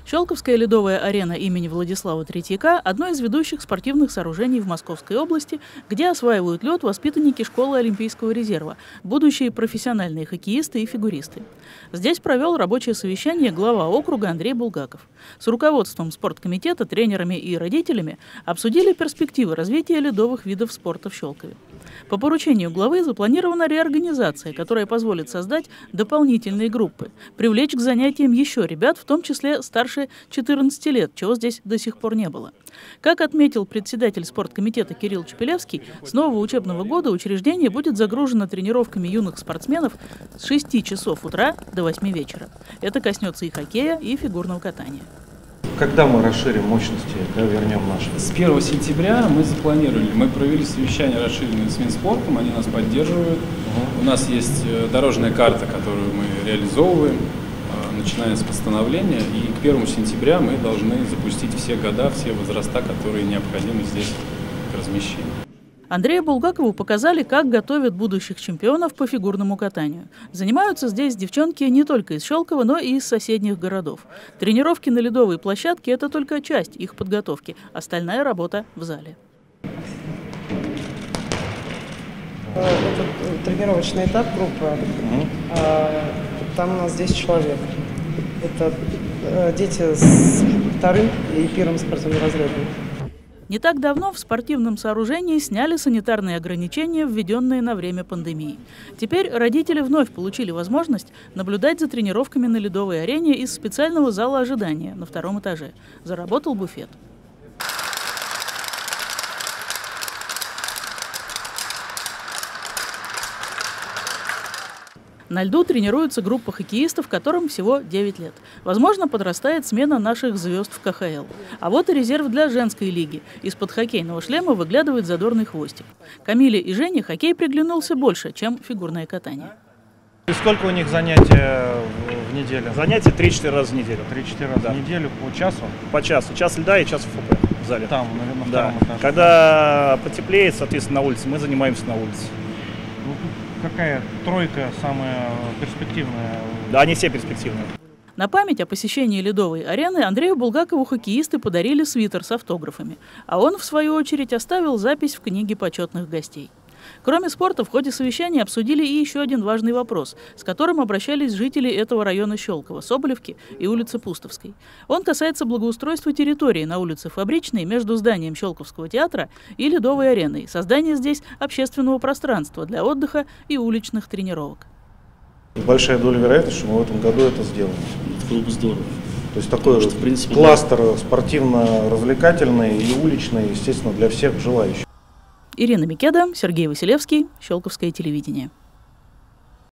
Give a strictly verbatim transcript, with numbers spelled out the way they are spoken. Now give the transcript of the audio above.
Щелковская ледовая арена имени Владислава Третьяка – одно из ведущих спортивных сооружений в Московской области, где осваивают лед воспитанники школы Олимпийского резерва, будущие профессиональные хоккеисты и фигуристы. Здесь провел рабочее совещание глава округа Андрей Булгаков. С руководством спорткомитета, тренерами и родителями обсудили перспективы развития ледовых видов спорта в Щелкове. По поручению главы запланирована реорганизация, которая позволит создать дополнительные группы, привлечь к занятиям еще ребят, в том числе старше четырнадцати лет, чего здесь до сих пор не было. Как отметил председатель спорткомитета Кирилл Чепелевский, с нового учебного года учреждение будет загружено тренировками юных спортсменов с шести часов утра до восьми вечера. Это коснется и хоккея, и фигурного катания. Когда мы расширим мощности, да, вернем наши? С первого сентября мы запланировали, мы провели совещание расширенное с Минспортом, они нас поддерживают. Угу. У нас есть дорожная карта, которую мы реализовываем, начиная с постановления, и к первому сентября мы должны запустить все года, все возраста, которые необходимы здесь к размещению. Андрею Булгакову показали, как готовят будущих чемпионов по фигурному катанию. Занимаются здесь девчонки не только из Щелкова, но и из соседних городов. Тренировки на ледовой площадке – это только часть их подготовки. Остальная работа в зале. Это тренировочный этап группы. Там у нас десять человек. Это дети с вторым и первым спортивным разрядом. Не так давно в спортивном сооружении сняли санитарные ограничения, введенные на время пандемии. Теперь родители вновь получили возможность наблюдать за тренировками на ледовой арене из специального зала ожидания на втором этаже. Заработал буфет. На льду тренируется группа хоккеистов, которым всего девять лет. Возможно, подрастает смена наших звезд в ка ха эл. А вот и резерв для женской лиги. Из-под хоккейного шлема выглядывает задорный хвостик. Камиле и Жене хоккей приглянулся больше, чем фигурное катание. И сколько у них занятий в неделю? Занятия три-четыре раза в неделю. три-четыре раза да. в неделю по часу? По часу. Час льда и час эф пэ в зале. Там, наверное, на да. втором этаже. Когда потеплеет, соответственно, на улице, мы занимаемся на улице. Какая тройка самая перспективная? Да, они все перспективные. На память о посещении ледовой арены Андрею Булгакову хоккеисты подарили свитер с автографами, а он, в свою очередь, оставил запись в книге почетных гостей. Кроме спорта, в ходе совещания обсудили и еще один важный вопрос, с которым обращались жители этого района Щелково, Соболевки и улицы Пустовской. Он касается благоустройства территории на улице Фабричной между зданием Щелковского театра и ледовой ареной, создания здесь общественного пространства для отдыха и уличных тренировок. Большая доля вероятности, что мы в этом году это сделаем. Это было бы здорово. То есть такой что, в принципе, кластер да. спортивно-развлекательный и уличный, естественно, для всех желающих. Ирина Микеда, Сергей Василевский, Щелковское телевидение.